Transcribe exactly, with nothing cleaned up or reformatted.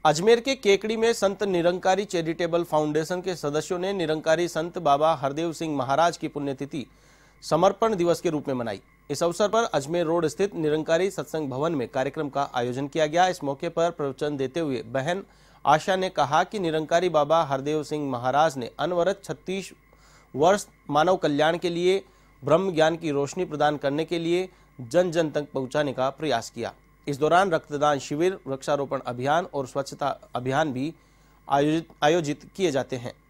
अजमेर के केकड़ी में Sant Nirankari charitable foundation के सदस्यों ने निरंकारी संत बाबा हरदेव सिंह महाराज की पुण्यतिथि समर्पण दिवस के रूप में मनाई। इस अवसर पर अजमेर रोड स्थित निरंकारी सत्संग भवन में कार्यक्रम का आयोजन किया गया। इस मौके पर प्रवचन देते हुए बहन आशा ने कहा कि निरंकारी बाबा हरदेव सिंह महाराज ने अनवरत छत्तीस वर्ष मानव कल्याण के लिए, ब्रह्म ज्ञान की रोशनी प्रदान करने के लिए जन जन तक पहुंचाने का प्रयास किया। इस दौरान रक्तदान शिविर, वृक्षारोपण अभियान और स्वच्छता अभियान भी आयोजित आयोजित किए जाते हैं।